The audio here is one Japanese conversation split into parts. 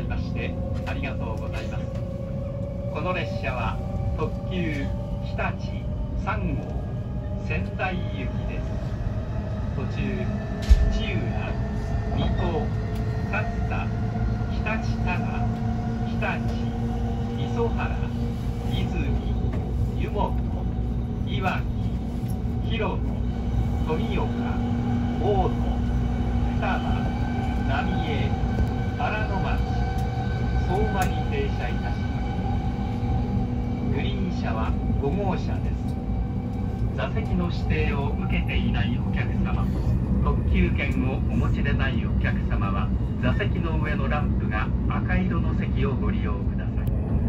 ましてありがとうございます。この列車は特急日立3号仙台行きです。途中千浦、水戸、勝田、日立多賀、日立、磯原、泉、湯本、いわき、広野、富岡、大野、双葉、浪江、荒野町、相馬に停車いたします。グリーン車は5号車です。座席の指定を受けていないお客様、特急券をお持ちでないお客様は座席の上のランプが赤色の席をご利用ください。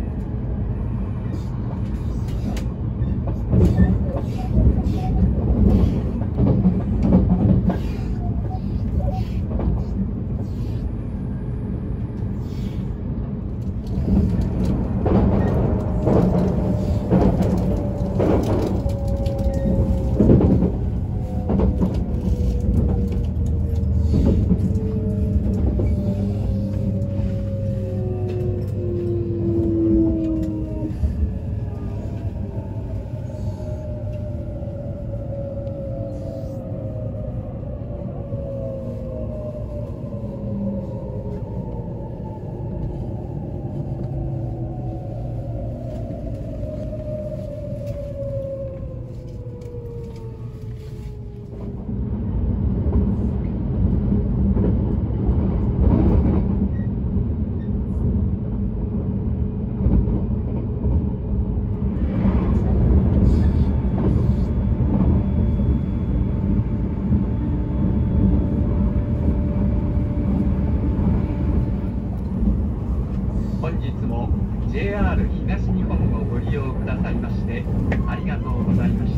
本日も JR 東日本をご利用くださいましてありがとうございました。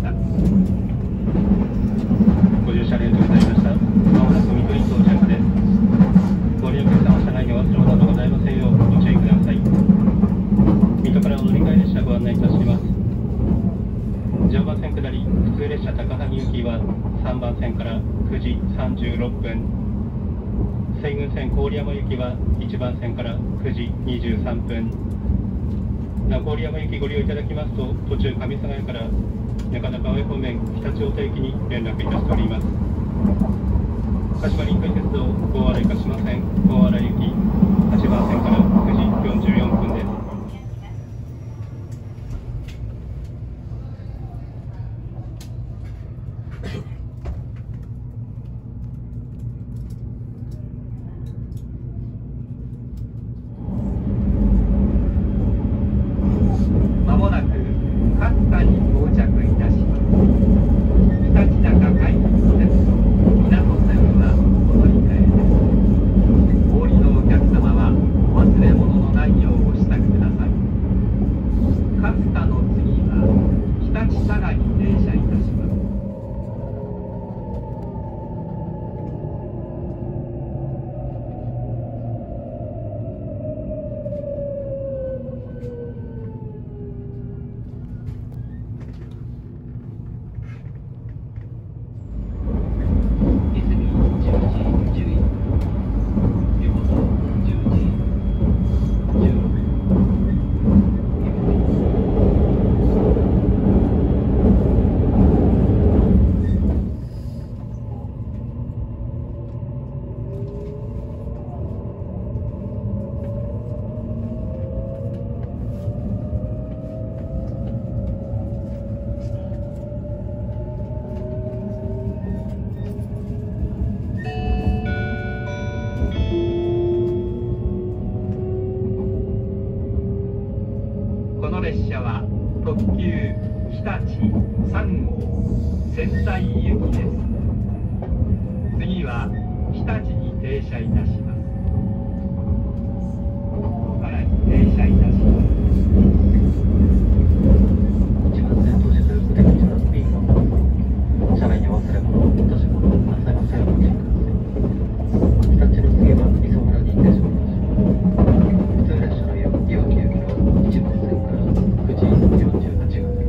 ご乗車ありがとうございました。まもなく水戸に到着です。ご利用客様、車内にお忘れ物などございませんようご注意ください。水戸からお乗り換え列車ご案内いたします。常磐線下り普通列車高萩行きは3番線から9時36分、西郡線郡山行きは1番線から9時23分。郡山行きご利用いただきますと、途中上佐ヶ谷から中中上方面北千代田行きに連絡いたしております。鹿島臨海鉄道大洗鹿島線大洗行き8番線から9時44分です。 まもなく勝田に到着いたします。ひたちなか快速鉄道港線はお乗り換えです。お降りのお客様はお忘れ物のないようお支度ください。勝田の次は日立多賀に停車いたします。この列車は特急日立3号仙台行きです。次は日立に停車いたします。ここから停車いたします。 1番線到着受け口は右側。車内にお忘れ物、落とし物なさいませんようご注意ください。日立の次は磯原に停車いたします。普通列車のいわき行きの1番線から9時48分。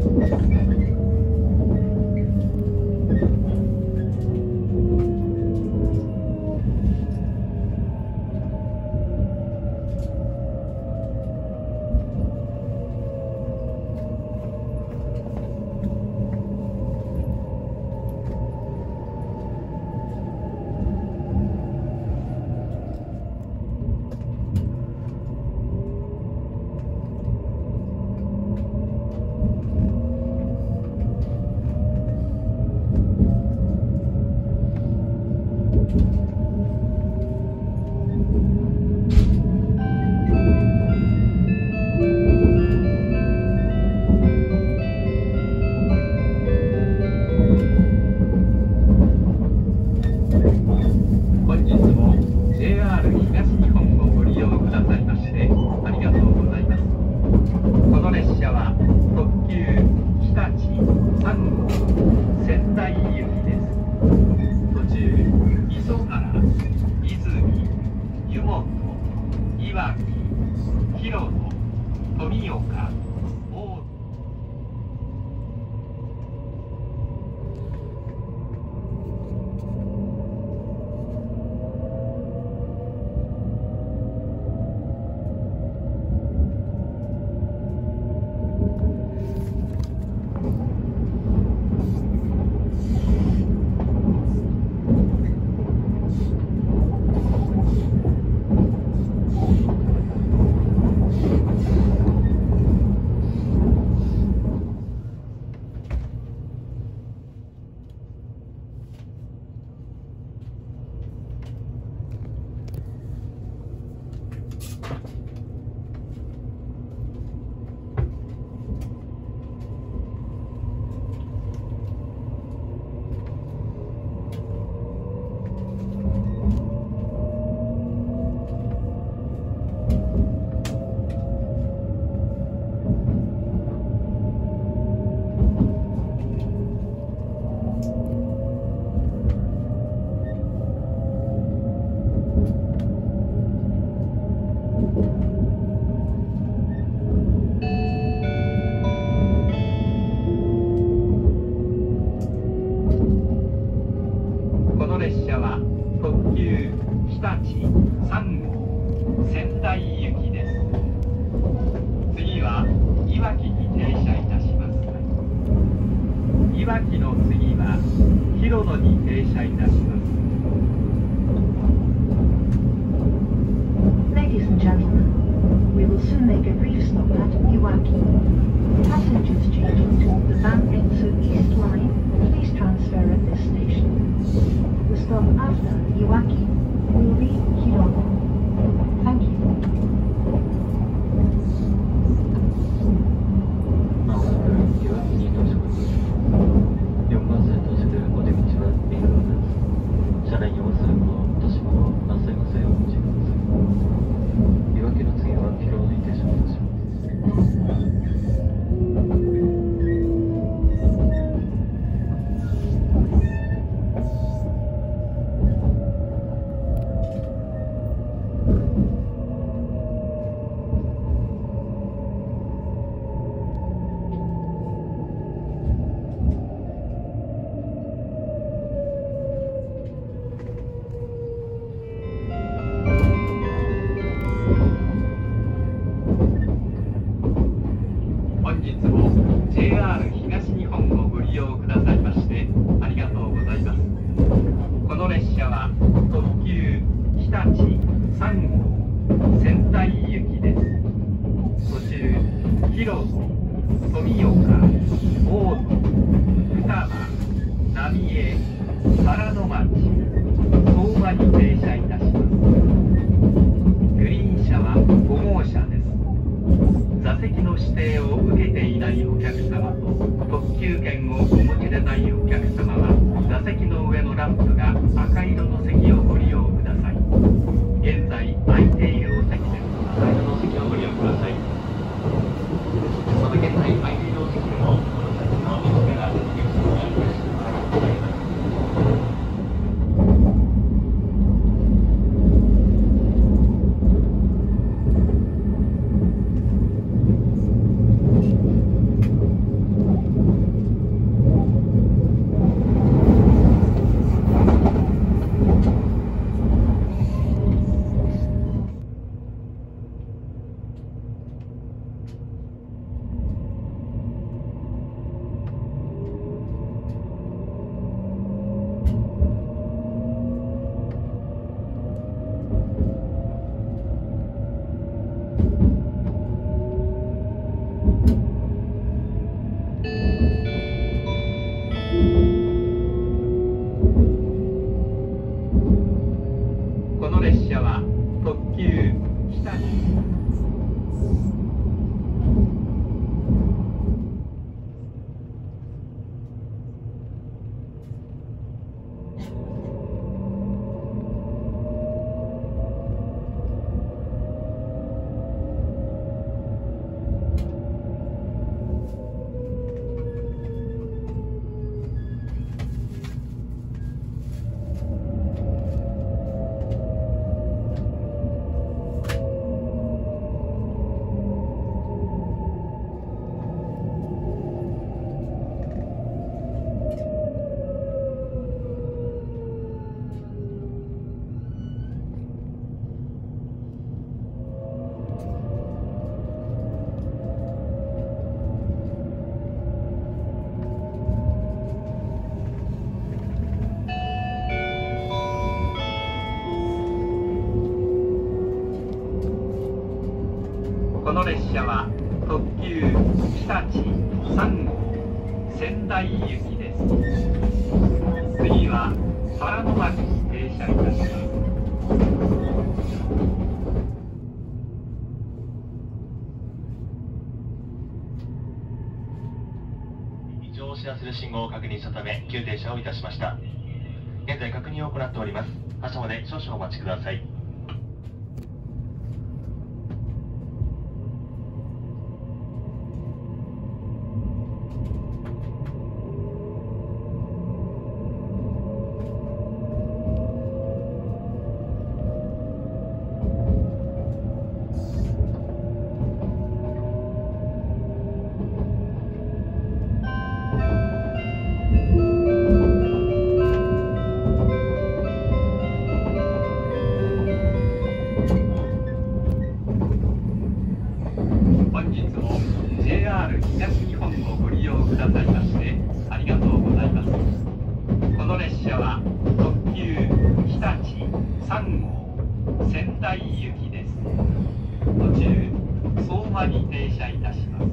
広野、富岡、大野。この列車は特急日立3号仙台行きです。次はいわきに停車いたします。いわきの次は広野に停車いたします。 Ladies and gentlemen, we will soon make a brief stop at Iwaki. Passengers changing to the Banpinsu East Line, please transfer at this station. The stop after Iwaki will be Hirono. Thank you. まもなくいわきに到着します。4番線到着お出口は右側です。車内にお忘れ物、落とし物、なさいませんお持ちください。いわきの次は広野に停車いたします。 本日も JR 東日本をご利用くださいましてありがとうございます。この列車は特急日立3号仙台行きです。途中広野、富岡、大野、双葉、浪江、原の町、相馬に停車いたします。グリーン車は5号車です。座席の指定を受けていないお客様と特急券をお持ちでないお客様は座席の上のランプが赤色の席をご利用ください。現在空いているお席です。赤色の席をご利用ください。また現在空いているお席でもこの先の自らお客様がいらっしゃいます。この列車は特急日立。 この列車は特急日立3号仙台行きです。次は原野町に停車いたします。 異常を知らせる信号を確認したため急停車をいたしました。現在確認を行っております。発車まで少々お待ちください。 本日も JR 東日本をご利用くださいましてありがとうございます。この列車は特急日立3号仙台行きです。途中相馬に停車いたします。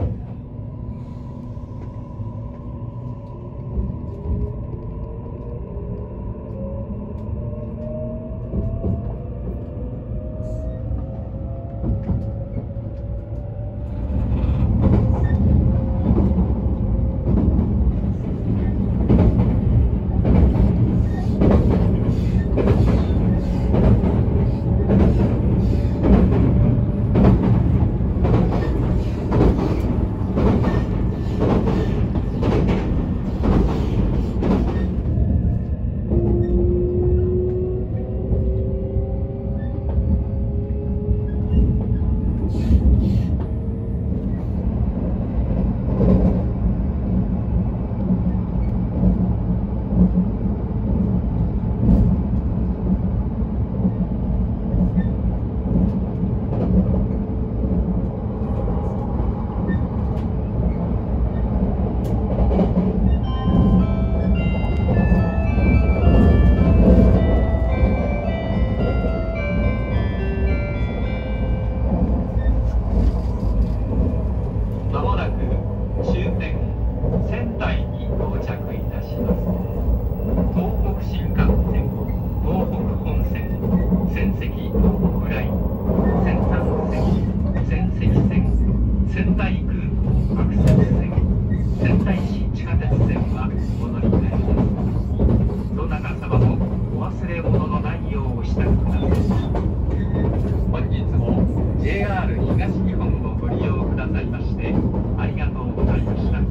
まもなく終点仙台に到着いたします。東北新幹線、東北本線、仙石東北ライン、仙山線、仙石線、仙台空港アクセス線、仙台市地下鉄線はお乗り換えです。どなた様もお忘れ物のないようお支度ください。本日も JR 東日本をご利用くださいましてありがとうございました。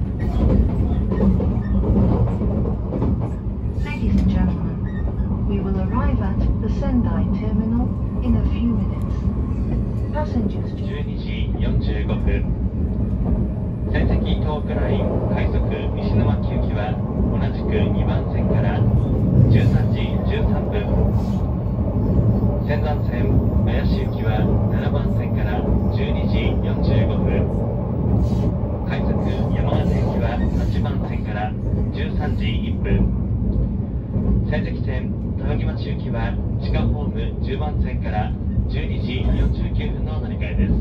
Ladies and gentlemen, we will arrive at the Sendai terminal in a few minutes. Passengers to 12時45分。仙石東北ライン快速石巻行きは同じく2番線から13時13分。仙山線綾市行きは7番線から12時45分。快速山形行きは8番線から13時1分。仙石線高木町行きは地下ホーム10番線から12時49分の乗り換えです。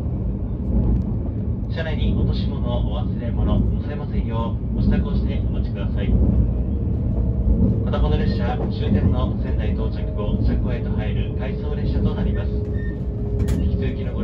車内に落とし物、お忘れ物ございませんようお支度をしてお待ちください。またこの列車終点の仙台到着後車庫へと入る回送列車となります。引き続きのご